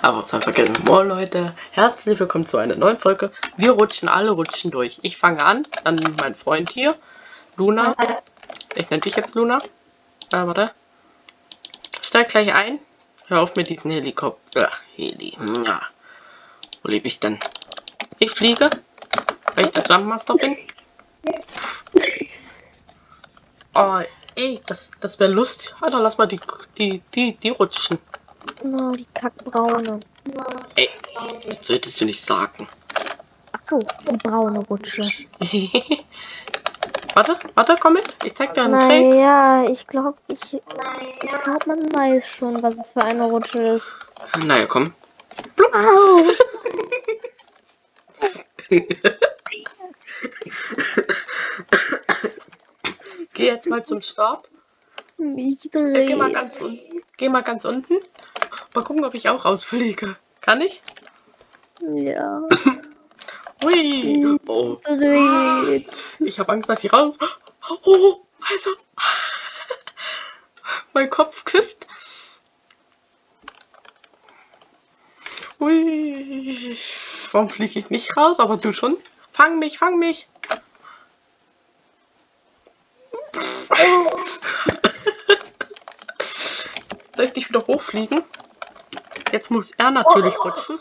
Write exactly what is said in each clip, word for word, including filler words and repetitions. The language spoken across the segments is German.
Aber zwar vergessen. Moin Leute, herzlich willkommen zu einer neuen Folge. Wir rutschen alle rutschen durch. Ich fange an, dann mein Freund hier, Luna. Ich nenne dich jetzt Luna. Ah, warte. Steig gleich ein. Hör auf mit diesem Helikopter. Heli. Ja. Wo lebe ich denn? Ich fliege, weil ich der Jumpmaster bin. Oh, ey, das, das wäre Lust. Alter, lass mal die, die, die, die rutschen. No, die Kackbraune. Ey, das solltest du nicht sagen. Achso, die braune Rutsche. Warte, warte, komm mit. Ich zeig dir einen Trick. Naja, ich glaube, ich, ich glaube, man weiß schon, was es für eine Rutsche ist. Naja, komm. Au! Geh jetzt mal zum Start. Mich Ja, geh mal dreht. ganz unten. Geh mal ganz unten. Mal gucken, ob ich auch rausfliege. Kann ich? Ja. Hui. Oh. Dreht. Ich habe Angst, dass ich raus. Oh, Alter. Mein Kopf küsst. Ui. Warum fliege ich nicht raus? Aber du schon. Fang mich, fang mich. Soll ich dich wieder hochfliegen? Jetzt muss er natürlich Oh. rutschen.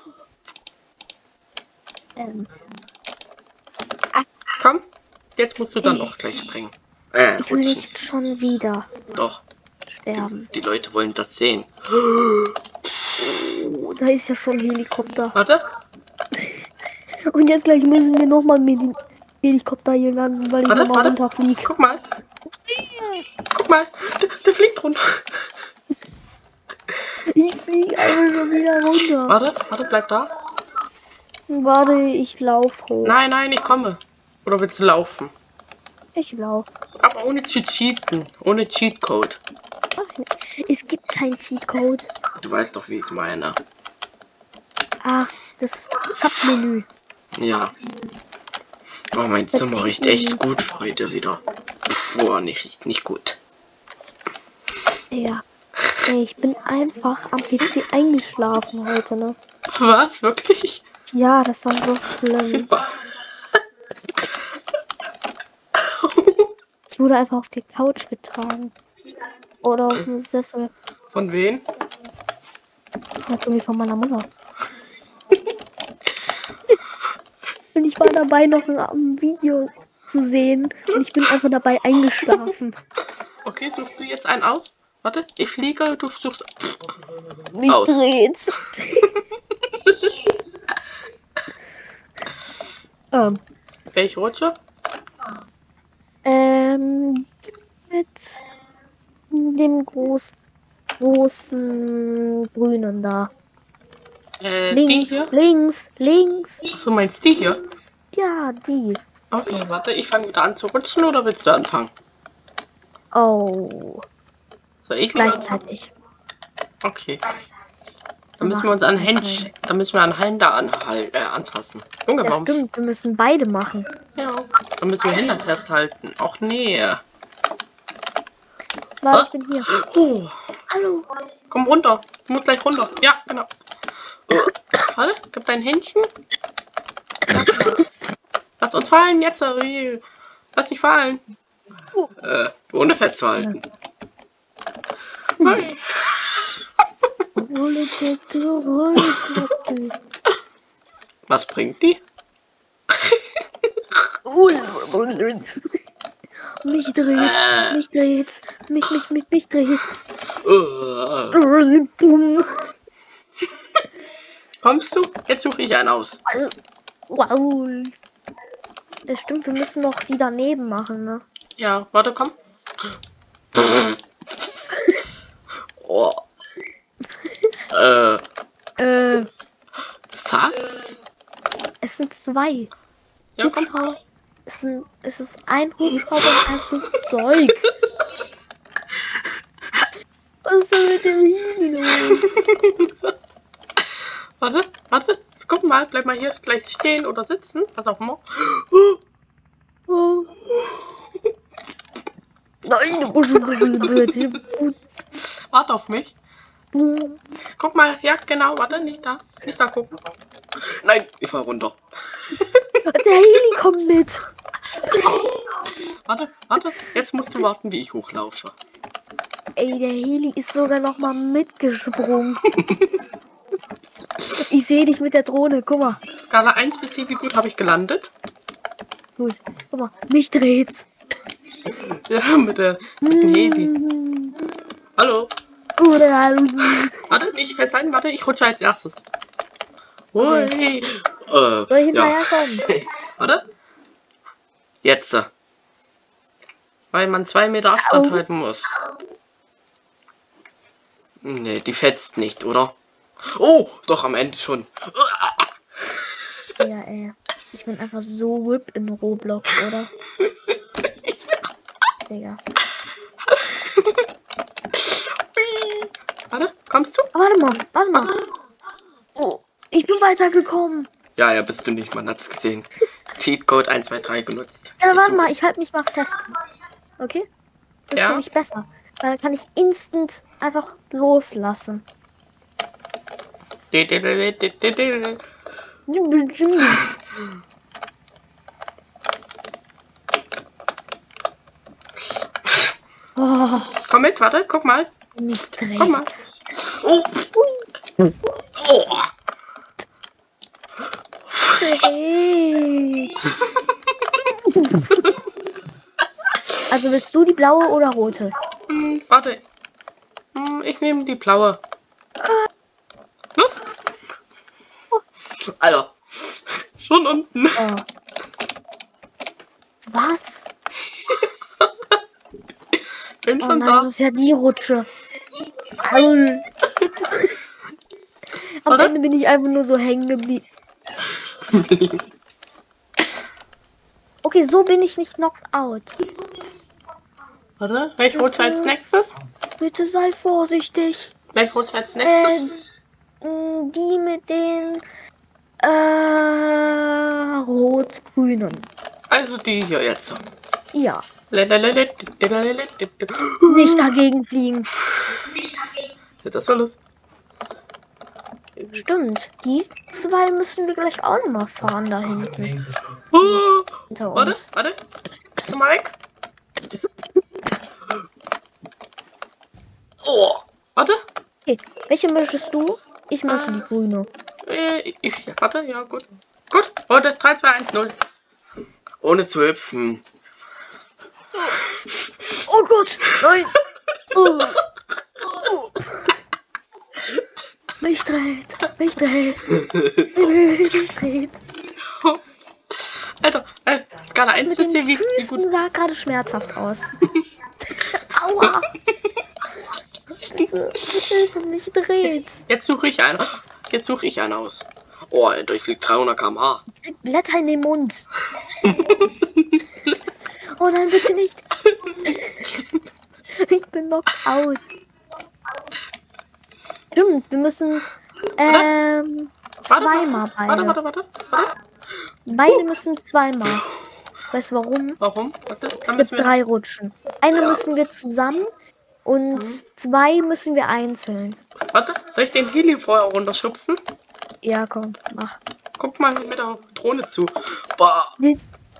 Ähm, Komm, jetzt musst du dann Ey. auch gleich springen. Äh, ich will rutschen. nicht schon wieder Doch, sterben. die Leute wollen das sehen. Oh, da ist ja schon ein Helikopter. Warte. Und jetzt gleich müssen wir nochmal mit dem Helikopter hier landen, weil ich Warte, nochmal warte. runterfliege. Guck mal. Guck mal. Der, der fliegt runter. Ich fliege einfach schon wieder runter. Warte, warte, bleib da. Warte, ich lauf hoch. Nein, nein, ich komme. Oder willst du laufen? Ich lauf. Aber ohne zu cheaten. Ohne Cheatcode. Ach, es gibt keinen Cheatcode. Du weißt doch, wie ich es meine. Ach, das Tab-Menü. Ja. Oh, mein Zimmer riecht echt gut heute wieder. Boah, nicht, riecht nicht gut. Ja. Ey, ich bin einfach am P C eingeschlafen heute, ne? Was? Wirklich? Ja, das war so schlimm. Ich wurde einfach auf die Couch getragen. Oder auf den Sessel. Von wem? Natürlich von meiner Mutter. Und ich war dabei, noch ein Video zu sehen. Und ich bin einfach dabei eingeschlafen. Okay, suchst du jetzt einen aus? Warte, ich fliege, du suchst. Mich Aus. dreht's. ähm, Welche Rutsche? ähm, mit dem groß, großen Grünen da. Äh, Links, die hier? links, links. Achso, meinst du die hier? Ja, die. Okay, warte, ich fange wieder an zu rutschen oder willst du anfangen? Oh, Soll ich wieder anfangen? gleichzeitig. Okay. Dann müssen wir uns an Händchen, dann müssen wir an Hände anhal äh, anfassen. Junge, Ja, warum? stimmt, wir müssen beide machen. Ja. Dann müssen wir Hände festhalten. Ach nee. Warte, Ah. ich bin hier. Oh, Hallo. komm runter. Du musst gleich runter. Ja, genau. Oh. Warte, gib dein Händchen. Ja, genau. Lass uns fallen jetzt. äh, Lass dich fallen. Äh, ohne festzuhalten. Hey. Helikopter, Helikopter. Was bringt die? Mich dreht's, mich dreht's, mich, mich, mich, mich dreht's. Uh, Bumm. kommst du? Jetzt suche ich einen aus. Wow. Das stimmt, wir müssen noch die daneben machen, ne? Ja, warte, komm. Oh. äh, Äh, Sass? es sind zwei. Ja, komm. Hubschrauber. Es, sind, es ist ein Hubschrauber und ein Flugzeug. Was ist denn mit dem Heli los? Warte, warte. Guck mal, bleib mal hier gleich stehen oder sitzen. Was auch immer. Oh. Nein, du musst Warte auf mich. Guck mal, ja, genau, warte, nicht da. Nicht da gucken. Nein, ich fall runter. Der Heli kommt mit. Warte, warte, jetzt musst du warten, wie ich hochlaufe. Ey, der Heli ist sogar noch mal mitgesprungen. Ich sehe dich mit der Drohne, guck mal. Skala eins bis sieben, wie gut habe ich gelandet? Gut, guck mal, mich dreht's. Ja, mit der mit dem Heli. Mm. Hallo. Oder Warte, nicht festhalten, warte, ich rutsche als erstes. Hui. Okay. Äh, soll ich ja. hinterherkommen? Warte. Jetzt. äh. Weil man zwei Meter Abstand Au. halten muss. Nee, die fetzt nicht, oder? Oh, doch, am Ende schon. Ja, ey. Ich bin einfach so whip in Roblox, oder? Digga. Warte, kommst du? Ah, warte mal, warte mal. Oh, ich bin weitergekommen. Ja, ja, bist du nicht, man hat's gesehen. Cheatcode eins zwei drei genutzt. Ja, Jetzt warte such- mal, ich halte mich mal fest. Okay? Das Ja? finde ich besser. Weil dann kann ich instant einfach loslassen. Oh, Komm mit, warte, guck mal. mich Komm mal. dreht's. Oh. Oh. Dreht. Also willst du die blaue oder rote? Hm, warte. Hm, ich nehme die blaue. Los. Alter. Schon unten. Oh. Was? Bin Oh schon nein, da. das ist ja die Rutsche. Aul. Am Warte. Ende bin ich einfach nur so hängen geblieben. Okay, so bin ich nicht knocked out. Warte, welch rutsche als nächstes? Bitte sei vorsichtig. Welch rutsche als nächstes? Ähm, die mit den äh, rot-grünen. Also die hier jetzt. Ja. Nicht Nicht dagegen fliegen. Das war los. Stimmt. Die zwei müssen wir gleich auch noch mal fahren da hinten. Oh, Hinter warte, uns. warte. Komm mal weg. Oh, warte. Okay. Welche mischst du? Ich mische die grüne. Äh, ich, warte, ja, gut. Gut, heute drei, zwei, eins, null. Ohne zu hüpfen. Oh Gott, nein. Oh. Oh. Mich dreht, mich dreht, mich dreht. Alter, äh, Skala Das eins mit bis den zehn, wie, wie gut. Füßen sah gerade schmerzhaft aus. Aua. Bitte, bitte, mich dreht. Jetzt suche ich einen. Jetzt suche ich einen aus. Oh, Alter, ich flieg dreihundert Kilometer pro Stunde. Ich krieg Blätter in den Mund. Oh nein, bitte nicht. Ich bin knocked out. Stimmt, wir müssen ähm, zweimal beide. Warte, warte, warte, warte. Beide müssen zweimal. Weißt du warum? Warum? Warte, Es dann gibt müssen wir- drei Rutschen. Eine Ja. müssen wir zusammen und zwei müssen wir einzeln. Warte, soll ich den Heli vorher runterschubsen? Ja, komm, mach. Guck mal mit der Drohne zu. Boah, Wie-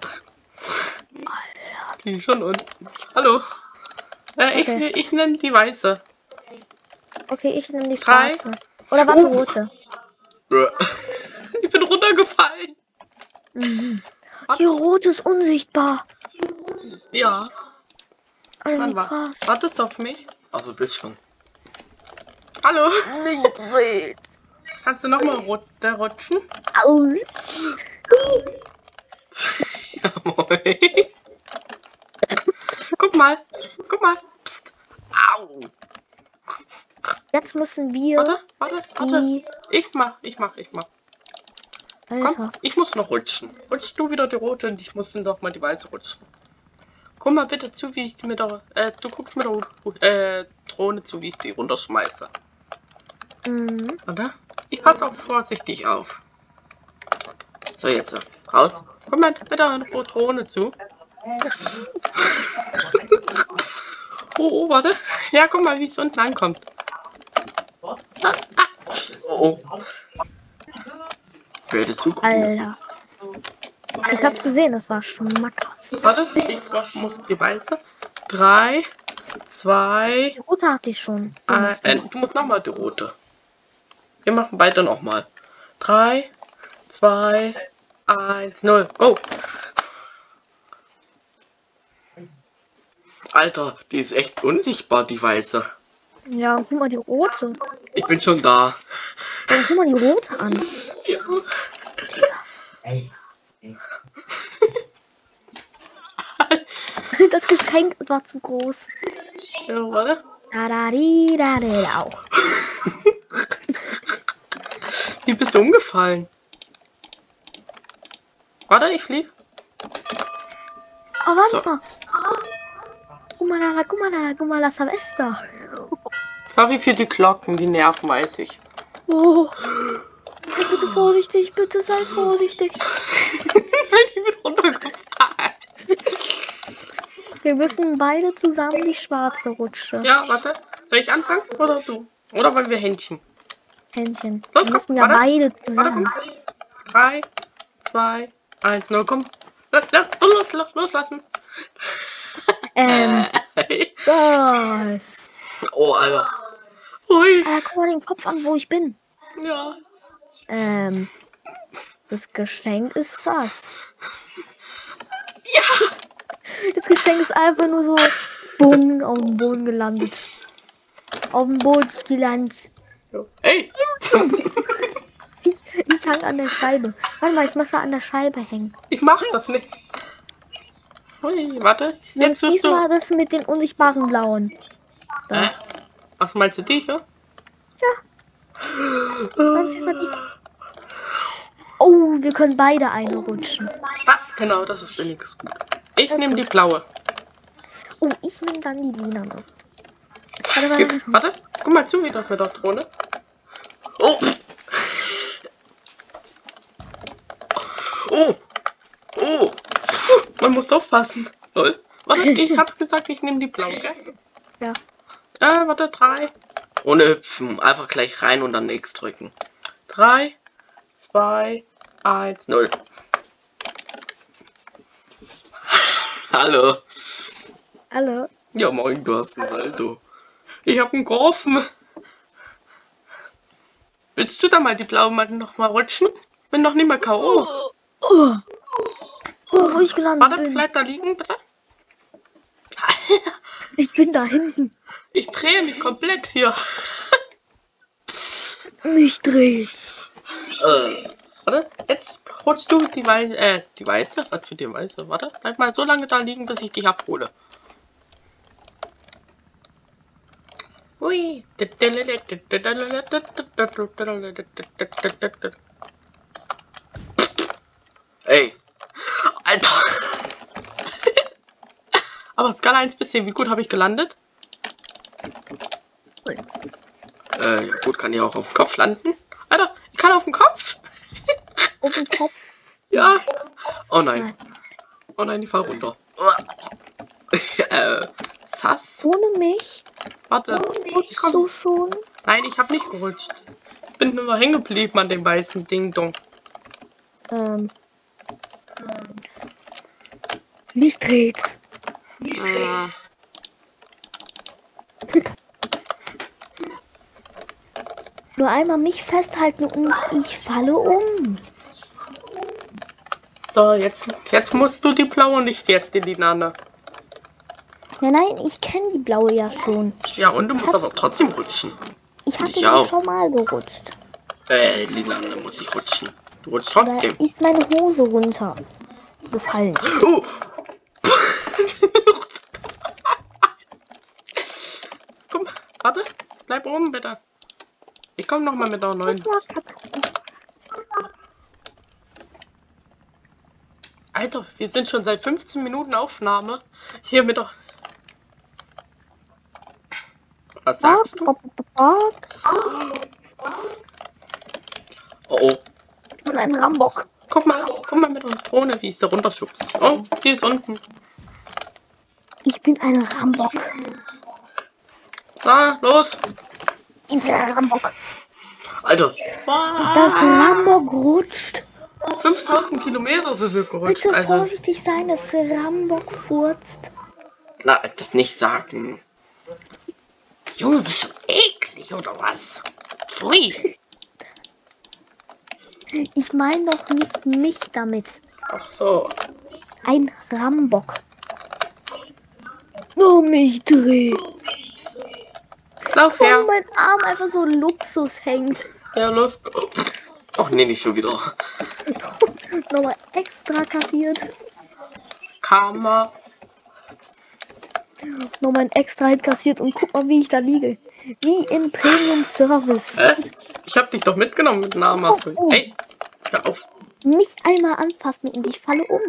die ist schon unten. Hallo. Äh, ich, Okay. ich nenne die weiße. Okay, ich nehme die Drei. schwarze. Oder warte, Oh. rote. Ich bin runtergefallen. Mhm. Warte. Die rote ist unsichtbar. Ja. Alter, wie Wann war? krass. Wartest du auf mich? Also bist schon. Hallo. Mich dreht. Kannst du nochmal runterrutschen? Au. Ja, moin. Guck mal. Guck mal. Psst. Au. Jetzt müssen wir Warte, warte, warte. die... Ich mach, ich mach, ich mach. Komm, Alter. ich muss noch rutschen. Rutsch du wieder die rote und ich muss dann doch mal die weiße rutschen. Guck mal bitte zu, wie ich die mit der... Äh, du guckst mit der äh, Drohne zu, wie ich die runterschmeiße. Mhm. Oder? Ich passe auch vorsichtig auf. So, jetzt. äh, Raus. Guck mal mit der Drohne zu. Oh, oh, warte. Ja, guck mal, wie es unten ankommt. Ah, ah, Oh, oh. Wer das so gut ist. Alter. Ich hab's gesehen, das war schmackhaft. Warte, ich muss die weiße. Drei, zwei, Die rote hatte ich schon. Die äh, musst du äh, noch. du musst nochmal die rote. Wir machen beide nochmal. Drei, zwei, eins, null, go! Alter, die ist echt unsichtbar, die weiße. Ja, guck mal die rote. Ich bin schon da. Dann guck mal die rote an. Ja. Das Geschenk war zu groß. Ja, warte. Da, da, di, da, di, da. Wie bist du umgefallen? Warte, ich flieg. Oh, warte So. mal. Guck mal da, guck mal da, guck mal, das Silvester. Sorry für die Glocken, die nerven, weiß ich. Oh. Bitte vorsichtig, bitte sei vorsichtig. Ich bin runtergefallen. Wir müssen beide zusammen die schwarze Rutsche. Ja, warte. Soll ich anfangen oder du? Oder wollen wir Händchen? Händchen. Los, Wir komm, müssen ja warte. beide Warte, zusammen. komm. Drei, zwei, eins, null, komm. Los, los, los, loslassen. Ähm, was? Oh, Alter. Ui. Alter, guck mal den Kopf an, wo ich bin. Ja. Ähm, das Geschenk ist sass. Ja. Das Geschenk ist einfach nur so bumm auf dem Boden gelandet. Auf dem Boden gelandet. Hey. Ich, ich hang an der Scheibe. Warte mal, ich möchte an der Scheibe hängen. Ich mach das nicht. Ui, warte. Jetzt Jetzt tust du. diesmal das mit den unsichtbaren Blauen. Da. Hä? Was meinst du, die hier? Meinst du, die? Oh, wir können beide eine rutschen. Ah, genau, das ist wenigstens gut. Ich Das ist nehme die gut. blaue. Oh, ich nehme dann die lila. Warte, Hier, warte, warte, guck mal zu, wie das mit der Drohne. Oh! Oh! Oh! Man muss aufpassen. Lol. Warte, ich hab's gesagt, ich nehme die blaue, gell? Ja. Äh, warte, drei. Ohne hüpfen, einfach gleich rein und dann X drücken. Drei, zwei, eins, null. Hallo. Hallo. Ja, moin, du hast ein Salto. Ich hab einen geworfen. Willst du da mal die blaue mal noch mal rutschen? Bin noch nicht mal K O. Oh, oh. Oh, wo ich gelandet Warte, bin. bleib da liegen, bitte. Ich bin da hinten. Ich drehe mich komplett hier. Mich dreht's. Äh, warte, jetzt rutschst du die weiße, äh, die weiße? Was für die weiße? Warte, bleib mal so lange da liegen, bis ich dich abhole. Hui. Ey. Alter. Aber Skala eins bis zehn, wie gut habe ich gelandet? Äh, ja gut, kann ich auch auf dem Kopf landen. Alter, ich kann auf dem Kopf. Auf dem Kopf. Ja. Oh nein. Nein. Oh nein, die fall runter. äh, Sass. Ohne mich Warte. rutschst Komm. du schon. Nein, ich habe nicht gerutscht. Ich bin nur hängen geblieben an dem weißen Ding Dong. Ähm. Mich dreht's. Äh, Nur einmal mich festhalten und ich falle um. so, jetzt, jetzt musst du die blaue, nicht jetzt die Linane. Nein, nein, ich kenne die blaue ja schon. Ja, und du musst aber trotzdem rutschen. Ich hatte Ich die auch. schon mal gerutscht. Äh, Linane muss ich rutschen. Du rutschst Da trotzdem. ist meine Hose runtergefallen. Oh. Komm, warte. Bleib oben, bitte. Ich komme nochmal mit der neuen. Alter, wir sind schon seit fünfzehn Minuten Aufnahme. Hier mit der... Was sagst du? Oh, oh. Und ein Rambock. Guck mal, guck mal mit der Drohne, wie ich sie runterschubst. Oh, die ist unten. Ich bin ein Rambock. Da, los. Ich bin ein Rambock. Alter. Das Rambock rutscht. fünftausend Kilometer sind wir gerutscht. Bitte Also, vorsichtig sein, das Rambock furzt. na, das nicht sagen. Junge, bist du eklig oder was? Pfui. Ich meine doch nicht mich damit. Ach so. Ein Rambock. Oh, mich dreht. Lauf Oh, her. mein Arm einfach so Luxus hängt. Ja, los. Ach nee, nicht schon wieder. Nochmal extra kassiert. Karma. Nochmal ein extra Hit kassiert und guck mal, wie ich da liege. Wie im Premium Service. Hä? Ich hab dich doch mitgenommen mit Namen. Oh, oh. Ey, hör auf. Nicht einmal anfassen und ich falle um.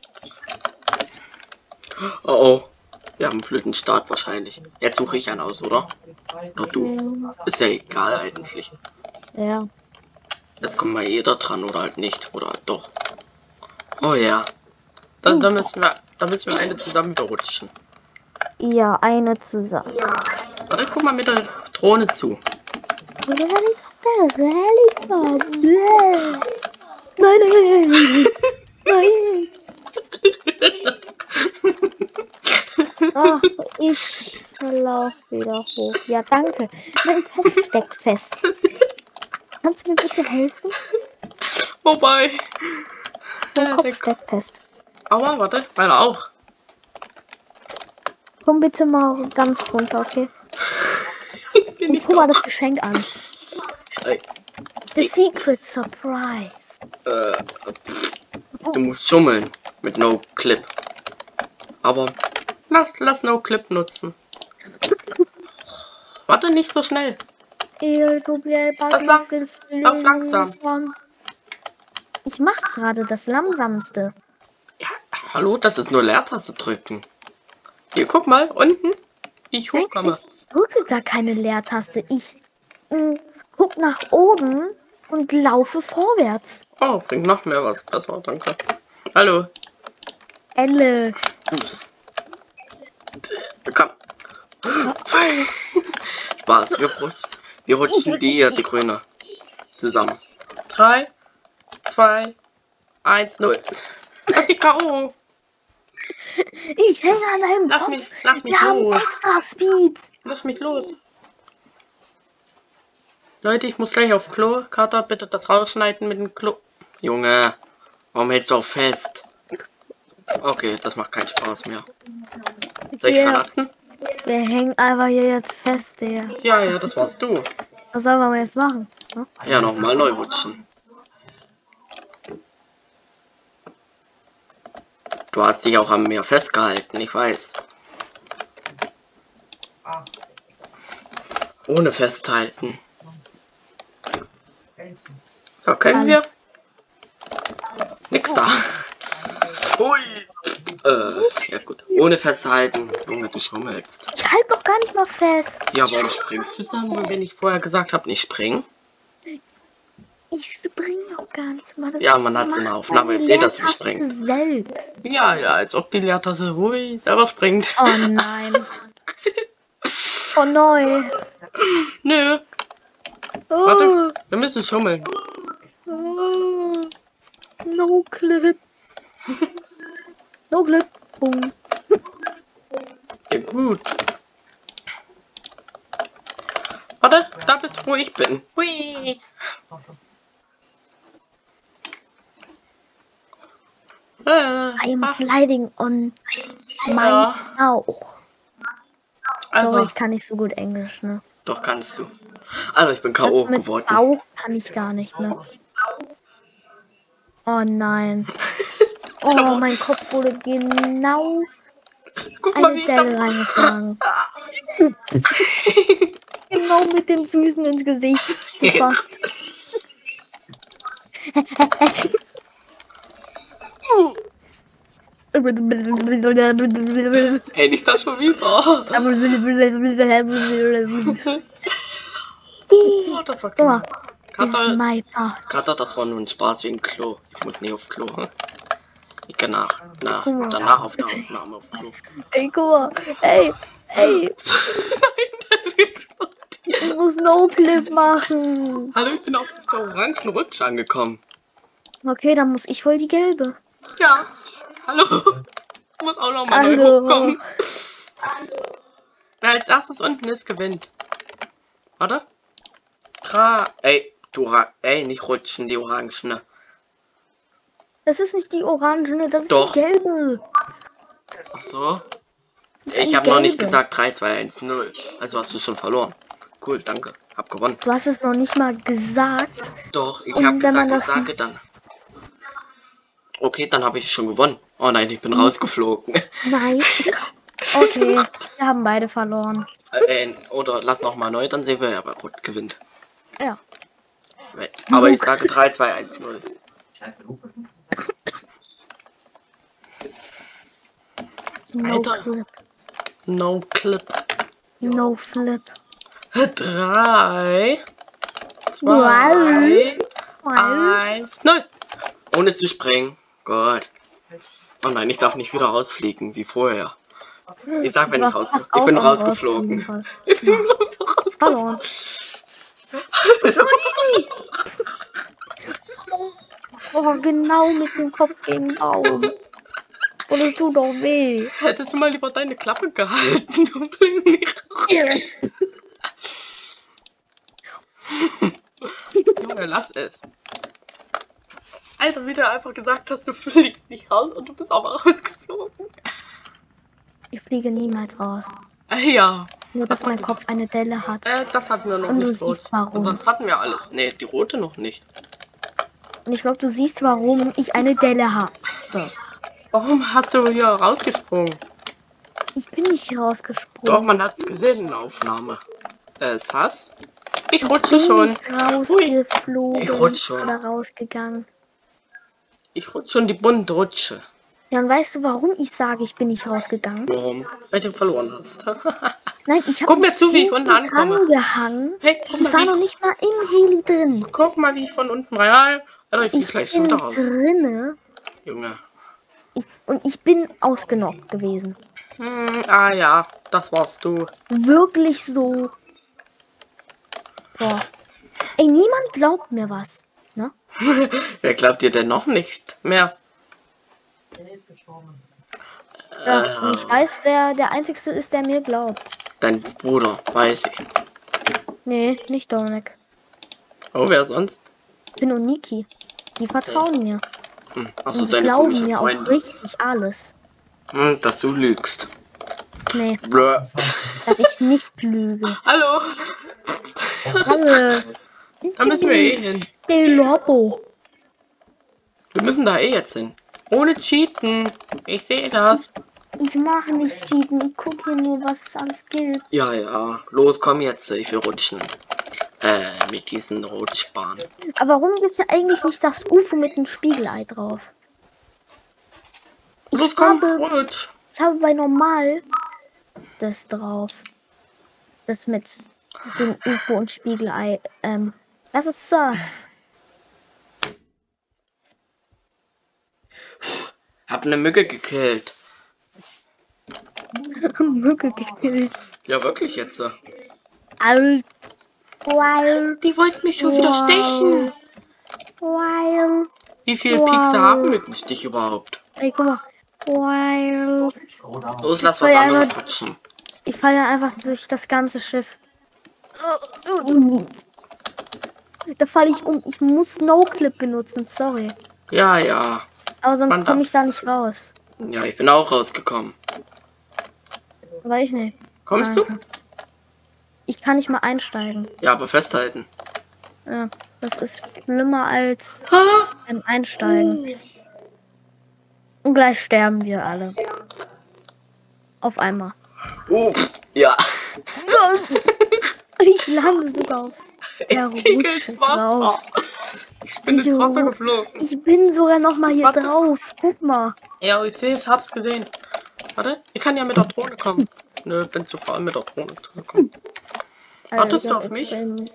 Oh oh. Wir haben einen blöden Start wahrscheinlich. Jetzt suche ich einen aus, oder? Oder du? Ist ja egal eigentlich. Ja. Jetzt kommt mal jeder dran oder halt nicht. Oder halt doch. Oh ja. Dann, dann, müssen, wir, dann müssen wir eine zusammen wieder rutschen. Ja, eine zusammen. Warte, guck mal mit der Drohne zu. Der Reliker. Bläh. Nein, nein, nein, nein. Ach, ich lauf wieder hoch. Ja, danke. Mein Kopf steckt fest. Kannst du mir bitte helfen? Wobei. Mein Kopf steckt fest. Aua, warte, meiner auch. Komm bitte mal ganz runter, okay? Und guck mal das Geschenk an. Ey, The Secret Surprise. äh, pff, du musst schummeln mit No Clip. Aber lass, lass No Clip nutzen. Warte nicht so schnell. Das lang, lauf langsam. Ich mach gerade das langsamste. Ja, hallo, das ist nur Leertaste drücken. Hier, guck mal, unten, wie ich hochkomme. Ich drücke gar keine Leertaste. Ich äh, guck nach oben und laufe vorwärts. Oh, bringt noch mehr was. Besser, danke. Hallo. Elle. Komm. Hör auf. Spaß, wir, rutsch, wir rutschen die hier, die grüne. Zusammen. drei, zwei, eins, null. Lass dich K O. Ich hänge an deinem Lass Kopf. mich, lass mich Wir haben los. extra Speed. Lass mich los. Leute, ich muss gleich auf Klo. Kater, bitte das rausschneiden mit dem Klo. Junge, warum hältst du auch fest? Okay, das macht keinen Spaß mehr. Soll ich Ja. verlassen? Wir hängen einfach hier jetzt fest, Digga. Ja, ja, das warst du. Was sollen wir jetzt machen? Hm? Ja, nochmal neu rutschen. Du hast dich auch am Meer festgehalten, ich weiß. Ohne festhalten. So, können wir? Nix da. Hui. Äh, ja gut. Ohne festhalten. Junge, du schummelst. Ich halte noch gar nicht mal fest. Ja, warum springst du dann, wenn ich vorher gesagt habe, nicht springen? Ich springe noch gar nicht mal. Das Ja, man hat's in der macht Aufnahme meine gesehen, dass du Leertaste springst. Selbst. Ja, ja, als ob die Leertaste hui selber springt. Oh nein. Oh neu. Nö. Oh, Warte, wir müssen schummeln. oh. No clip. No clip. Boom. Ja, gut. Warte, da bist wo ich bin. Hui. Äh, I am ach, sliding on my ja. Bauch. Also, Sorry, ich kann nicht so gut Englisch, ne? doch kannst du. Also, ich bin K O Das mit geworden. Bauch kann ich gar nicht, ne? Oh nein. Oh, mein Kopf wurde genau Guck mal, eine wie ich Delle da... reingeschlagen. Genau mit den Füßen ins Gesicht gefasst. Ey, nicht das schon wieder. Oh, das war Guck mal, klar. this is Kater, my part. Kater, das war nur ein Spaß wegen Klo. Ich muss nicht auf Klo. Hm? Ich kann nach, nach, Guck mal. danach auf der Aufnahme auf Klo. Ey, guck mal. Ey, ey. Nein, das ist Ich muss No-Clip machen. Hallo, ich bin auf der orangen Rutsche angekommen. Okay, dann muss ich wohl die gelbe. Ja. Hallo. Ich muss auch noch mal neu Hallo. hochkommen. Wer als erstes unten ist, gewinnt. Warte. Tra. Ey, du Ra Ey, nicht rutschen, die Orangene. Das ist nicht die orangene, das ist Doch. die gelbe. Ach so. Das ist Ich eine habe noch nicht gelbe. gesagt drei, zwei, eins, null. Also hast du schon verloren. Cool, danke. Hab gewonnen. Du hast es noch nicht mal gesagt. Doch, ich Und habe wenn man gesagt, ich das sage dann. Okay, dann habe ich schon gewonnen. Oh nein, ich bin rausgeflogen. Nein. Okay, wir haben beide verloren. äh, äh, oder lass noch mal neu, dann sehen wir, wer rot gewinnt. Ja. Aber ich sage drei, zwei, eins, null. No Weiter. clip. No Clip. No flip. Drei, Drei, zwei, eins, null. Ohne zu springen. Gott. Oh nein, ich darf nicht wieder rausfliegen, wie vorher. Ich sag, wenn ich rausge ich bin rausgeflogen. Ich bin rausgeflogen. Verloren. Oh, genau mit dem Kopf gegen den Baum. Und es tut doch weh. Hättest du mal lieber deine Klappe gehalten. Du bist nicht raus. Junge, lass es. Alter, wie du einfach gesagt hast, du fliegst nicht raus und du bist aber rausgeflogen. Ich fliege niemals raus. Äh, ja. Nur, dass mein Kopf eine Delle hat. Äh, das hatten wir noch Und du nicht rot. siehst warum. Und sonst hatten wir alles. Nee, die rote noch nicht. Und ich glaube, du siehst, warum ich eine Delle habe. Warum hast du hier rausgesprungen? Ich bin nicht Doch, rausgesprungen. man hat es gesehen in der Aufnahme. Äh, Sass? Ich Ich rutsche bin schon. nicht rausgeflogen Ich rutsch schon. oder rausgegangen. Ich rutsche schon die bunte Rutsche. Ja, und weißt du, warum ich sage, ich bin nicht rausgegangen? Warum? Weil du verloren hast. Nein, ich habe Guck mir zu, wie ich unten ankomme. gehangen. Hey, guck Ich mal, war wie noch ich, nicht mal im Heli drin. guck mal, wie ich von unten rein. Alter, ich flieg Ich gleich bin runter raus. drinne Junge. ich, und ich bin ausgenockt gewesen. Hm, ah ja, das warst du. Wirklich so. Boah. Ey, niemand glaubt mir was. Ne? Wer glaubt dir denn noch nicht mehr? Ja, und ich Äh, weiß, wer der Einzige ist, der mir glaubt. Dein Bruder, weiß ich. Nee, nicht Dominik. Oh, wer sonst? Finn und Niki. Die vertrauen mir. Hm, achso, Und die deine glauben komische mir auch Freunde. richtig alles. Hm, dass du lügst. Nee, Blö. dass ich nicht lüge. Hallo. Alle. Ich Da müssen wir eh hin. der Lobo. Wir müssen da eh jetzt hin. Ohne Cheaten. Ich sehe das. Ich mache nicht cheaten. Ich gucke hier nur, was es alles gibt. Ja, ja. Los, komm jetzt. Ich will rutschen. Äh, mit diesen Rutschbahnen. Aber warum gibt es ja eigentlich nicht das U F O mit dem Spiegelei drauf? Ich Los, komm, habe, rutsch. ich habe bei normal das drauf. Das mit dem U F O und Spiegelei. Ähm, was ist das? Hab eine Mücke gekillt. Mücke gekillt. Ja, wirklich jetzt. so. Alt. Wild. Die wollten mich schon wieder stechen. Wild. Wie viele Wow. Pixel haben mit dem Stich überhaupt? Ey, guck mal. Wild. Los, lass soll was ja anderes einfach- rutschen. Ich falle ja einfach durch das ganze Schiff. Da falle ich um. Ich muss No-Clip benutzen, sorry. Ja, ja. Aber sonst Man komme darf- ich da nicht raus. Ja, ich bin auch rausgekommen. Aber ich nicht. Kommst Danke. Ich kann nicht mal einsteigen. du? Ja, aber festhalten. Ja, das ist schlimmer als Ha? beim Einsteigen. Und gleich sterben wir alle. Auf einmal. Oh, ja. Ich lande sogar auf der Ich kriege Rutsche ins Wasser. drauf. Ich bin ins Ich Wasser ru- geflogen. Ich bin sogar noch mal hier Warte. drauf. Guck mal. Ja, ich sehe es, hab's gesehen. Warte, ich kann ja mit der Drohne kommen. Nö, bin zu faul mit der Drohne zu kommen. Wartest du Alter, auf mich? ich bin-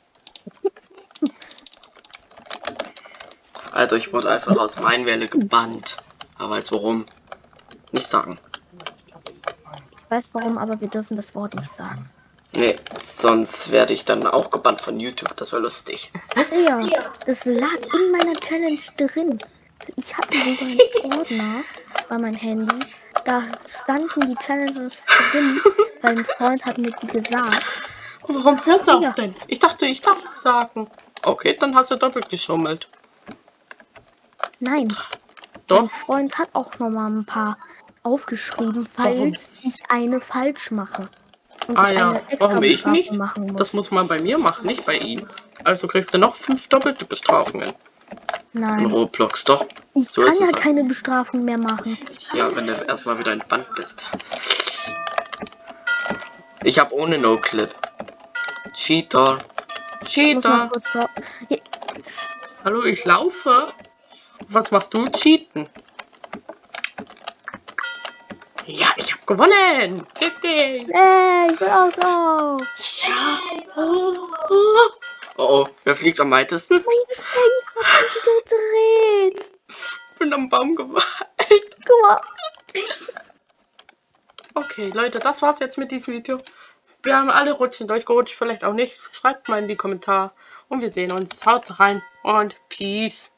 Alter, ich wurde einfach aus Mainwelle gebannt. Aber weiß warum. Nicht sagen. Ich weiß warum, aber wir dürfen das Wort nicht sagen. Nee, sonst werde ich dann auch gebannt von YouTube. Das wäre lustig. Ja, das lag in meiner Challenge drin. Ich hatte sogar einen Ordner bei meinem Handy. Da standen die Challenges drin, weil ein Freund hat mir die gesagt. Warum hörst du Ja. auf denn? Ich dachte, ich darf das sagen. Okay, dann hast du doppelt geschummelt. Nein, Doch. mein Freund hat auch noch mal ein paar aufgeschrieben, Warum? falls ich eine falsch mache. Und Ah ich ja, eine extra warum ich Bestrafung nicht? machen muss. Das muss man bei mir machen, nicht bei ihm. Also kriegst du noch fünf doppelte Bestrafungen. In Nein, Roblox, doch. ich So kann ist ja es halt. keine Bestrafung mehr machen. Ja, wenn du erstmal wieder entbannt bist. Ich habe ohne No-Clip. Cheater. Ich muss mal Cheater. kurz da. Ja, Hallo, ich laufe. Was machst du? Cheaten. Ja, ich habe gewonnen. ey, ich bin auch so. Ja. Oh, oh. Oh, oh, wer fliegt am weitesten? Mein Ding hat sich gedreht. Ich bin am Baum geweiht. Guck mal. Okay, Leute, das war's jetzt mit diesem Video. Wir haben alle Rutschen durchgerutscht, vielleicht auch nicht. Schreibt mal in die Kommentare und wir sehen uns. Haut rein und Peace.